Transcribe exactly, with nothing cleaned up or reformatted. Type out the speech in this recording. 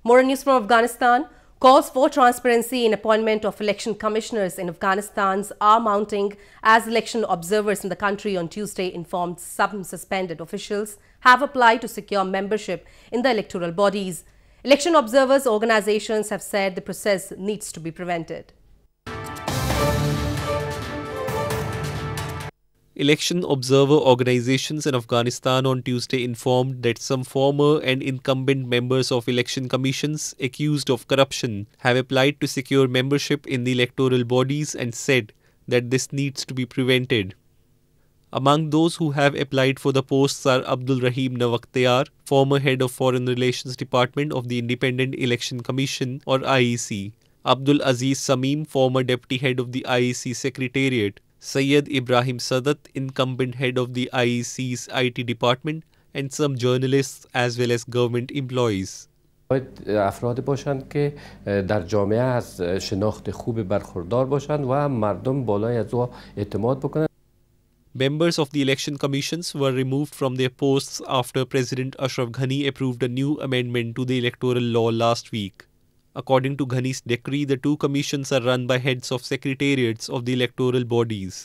More news from Afghanistan. Calls for transparency in appointment of election commissioners in Afghanistan are mounting as election observers in the country on Tuesday informed some suspended officials have applied to secure membership in the electoral bodies. Election observers organizations have said the process needs to be prevented. Election observer organizations in Afghanistan on Tuesday informed that some former and incumbent members of election commissions accused of corruption have applied to secure membership in the electoral bodies and said that this needs to be prevented. Among those who have applied for the posts are Abdul Rahim Nawakhtiyar, former head of Foreign Relations Department of the Independent Election Commission or I E C, Abdul Aziz Sameem, former deputy head of the I E C Secretariat, Syed Ibrahim Sadat, incumbent head of the I E C's I T department, and some journalists as well as government employees. افراد باشند که در جامعه از شناخت خوب برخوردار باشند و مردم بالای از او اعتماد بکنند. Members of the election commissions were removed from their posts after President Ashraf Ghani approved a new amendment to the electoral law last week. According to Ghani's decree, the two commissions are run by heads of secretariats of the electoral bodies.